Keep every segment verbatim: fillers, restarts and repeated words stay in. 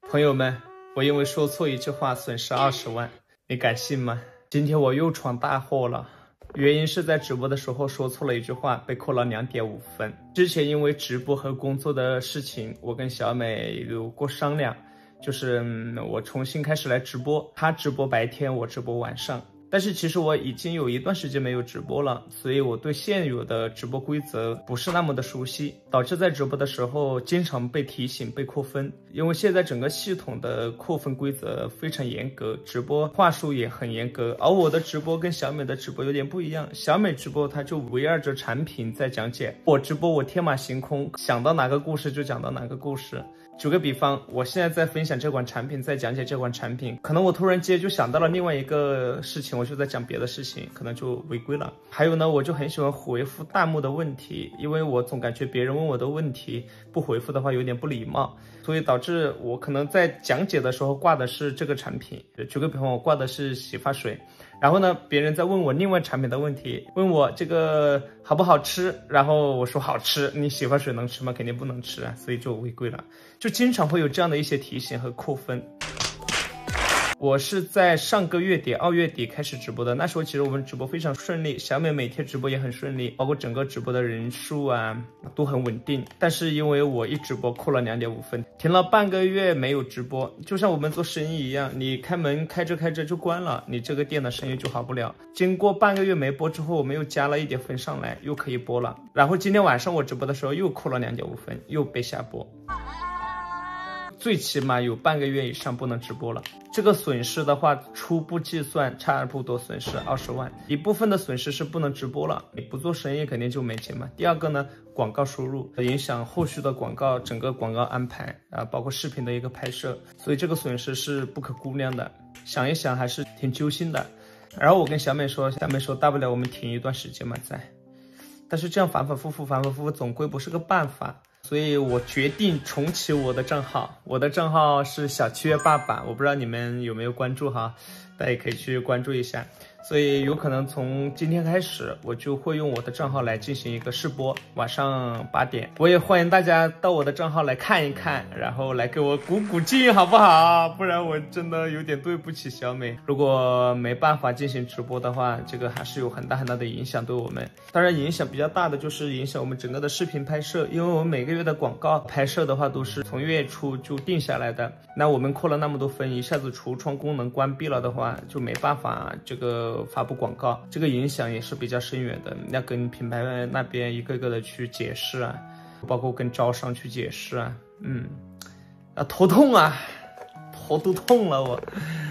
朋友们，我因为说错一句话损失二十万，你敢信吗？今天我又闯大祸了，原因是在直播的时候说错了一句话，被扣了 两点五分。之前因为直播和工作的事情，我跟小美有过商量，就是、嗯、我重新开始来直播，她直播白天，我直播晚上。但是其实我已经有一段时间没有直播了，所以我对现有的直播规则不是那么的熟悉，导致在直播的时候经常被提醒被扣分。因为现在整个系统的扣分规则非常严格，直播话术也很严格，而我的直播跟小美的直播有点不一样，小美直播它就围绕着产品在讲解，我直播我天马行空，想到哪个故事就讲到哪个故事。举个比方，我现在在分享这款产品，在讲解这款产品，可能我突然间就想到了另外一个事情，我就在讲别的事情，可能就违规了。还有呢，我就很喜欢回复弹幕的问题，因为我总感觉别人问我的问题不回复的话有点不礼貌，所以导致我可能在讲解的时候挂的是这个产品。举个比方，我挂的是洗发水，然后呢，别人在问我另外产品的问题，问我这个好不好吃，然后我说好吃，你洗发水能吃吗？肯定不能吃啊，所以就违规了。就经常会有这样的一些提醒和扣分。我是在上个月底二月底开始直播的，那时候其实我们直播非常顺利，小美每天直播也很顺利，包括整个直播的人数啊都很稳定。但是因为我一直播扣了 两点五分，停了半个月没有直播，就像我们做生意一样，你开门开着开着就关了，你这个店的生意就好不了。经过半个月没播之后，我们又加了一点分上来，又可以播了。然后今天晚上我直播的时候又扣了 两点五分，又被下播。最起码有半个月以上不能直播了，这个损失的话，初步计算差不多损失二十万。一部分的损失是不能直播了，你不做生意肯定就没钱嘛。第二个呢，广告收入影响后续的广告，整个广告安排啊，包括视频的一个拍摄，所以这个损失是不可估量的。想一想还是挺揪心的。然后我跟小美说，小美说大不了我们停一段时间嘛，在，但是这样反反复复，反反复复总归不是个办法。所以我决定重启我的账号，我的账号是小七月爸爸，我不知道你们有没有关注哈，大家也可以去关注一下。所以有可能从今天开始，我就会用我的账号来进行一个试播，晚上八点，我也欢迎大家到我的账号来看一看，然后来给我鼓鼓劲，好不好？不然我真的有点对不起小美。如果没办法进行直播的话，这个还是有很大很大的影响对我们。当然影响比较大的就是影响我们整个的视频拍摄，因为我们每个月的广告拍摄的话都是从月初就定下来的，那我们扣了那么多分，一下子橱窗功能关闭了的话，就没办法这个发布广告，这个影响也是比较深远的，要跟品牌那边一个个的去解释啊，包括跟招商去解释啊，嗯，啊头痛啊，头都痛了我。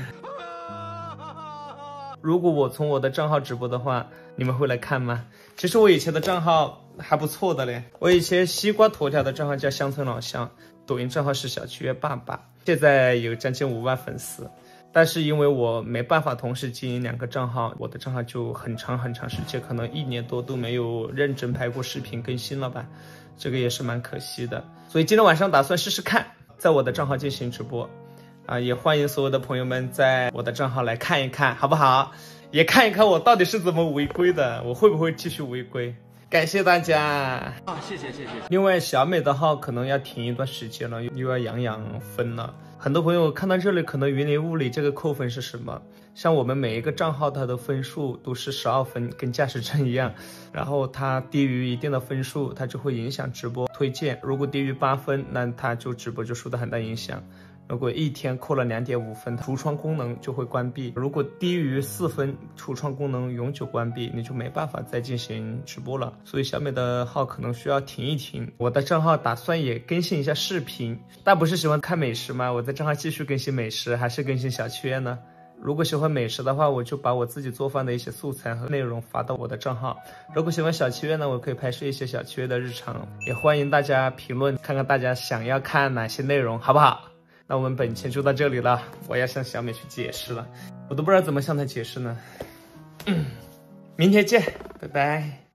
如果我从我的账号直播的话，你们会来看吗？其实我以前的账号还不错的嘞，我以前西瓜头条的账号叫乡村老乡，抖音账号是小七月爸爸，现在有将近五万粉丝。但是因为我没办法同时经营两个账号，我的账号就很长很长时间，可能一年多都没有认真拍过视频更新了吧，这个也是蛮可惜的。所以今天晚上打算试试看，在我的账号进行直播啊，也欢迎所有的朋友们在我的账号来看一看，好不好？也看一看我到底是怎么违规的，我会不会继续违规？感谢大家啊，谢谢谢谢。另外小美的号可能要停一段时间了，又要养养分了。很多朋友看到这里可能云里雾里，这个扣分是什么？像我们每一个账号它的分数都是十二分，跟驾驶证一样，然后它低于一定的分数，它就会影响直播推荐。如果低于八分，那它就直播就受到很大影响。如果一天扣了 两点五分，橱窗功能就会关闭。如果低于四分，橱窗功能永久关闭，你就没办法再进行直播了。所以小美的号可能需要停一停。我的账号打算也更新一下视频，大家不是喜欢看美食吗？我在账号继续更新美食，还是更新小七月呢？如果喜欢美食的话，我就把我自己做饭的一些素材和内容发到我的账号。如果喜欢小七月呢，我可以拍摄一些小七月的日常。也欢迎大家评论，看看大家想要看哪些内容，好不好？那我们本期就到这里了，我要向小美去解释了，我都不知道怎么向她解释呢。嗯，明天见，拜拜。